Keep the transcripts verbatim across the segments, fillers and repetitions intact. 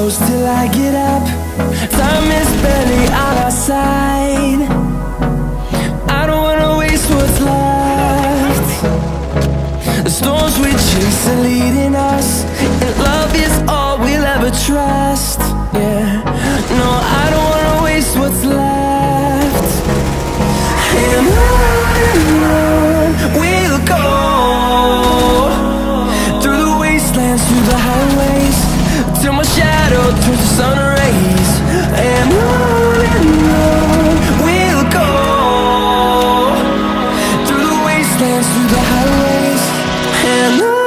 close till I get up. Time is barely on our side. I don't wanna waste what's left. The storms we chase are leading us, and love is all we'll ever trust. Yeah, no, I don't wanna waste what's left. And on and on we'll go, through the wastelands, through the highways, till my shadow turns to sun rays. And on and on we'll go, through the wastelands, through the highways, and on.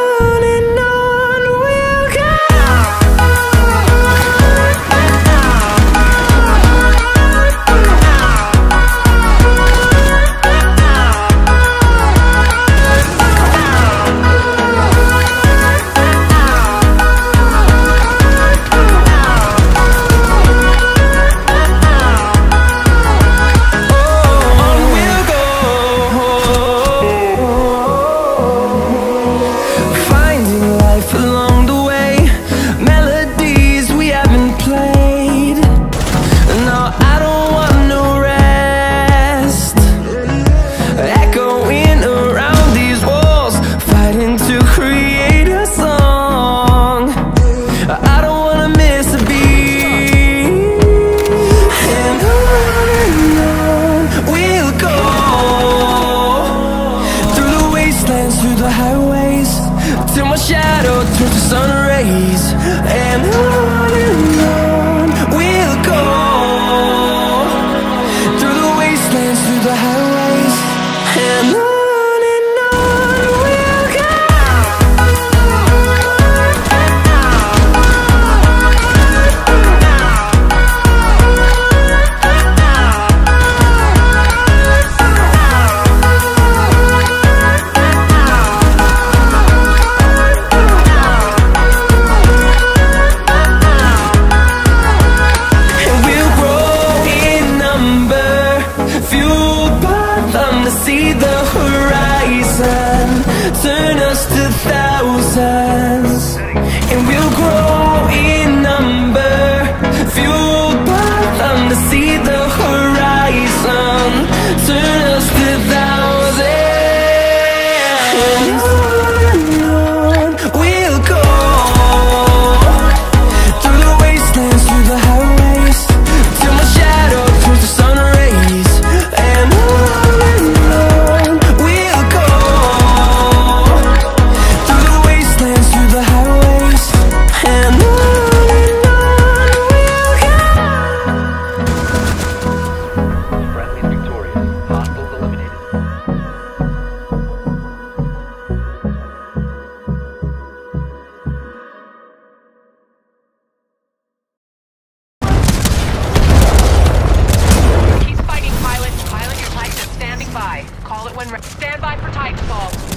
Through the highways, till my shadow turns to sun rays. And on and on we'll go, through the wastelands, through the highways, and on. See the horizon turn us to thousands, and we'll grow in number, fueled by them. To see the horizon turn us to thousands, and on and on we'll go, through the wastelands, through the highways, till my shadow turns to sun rays. And on Call it when ready. Stand by for Titanfall.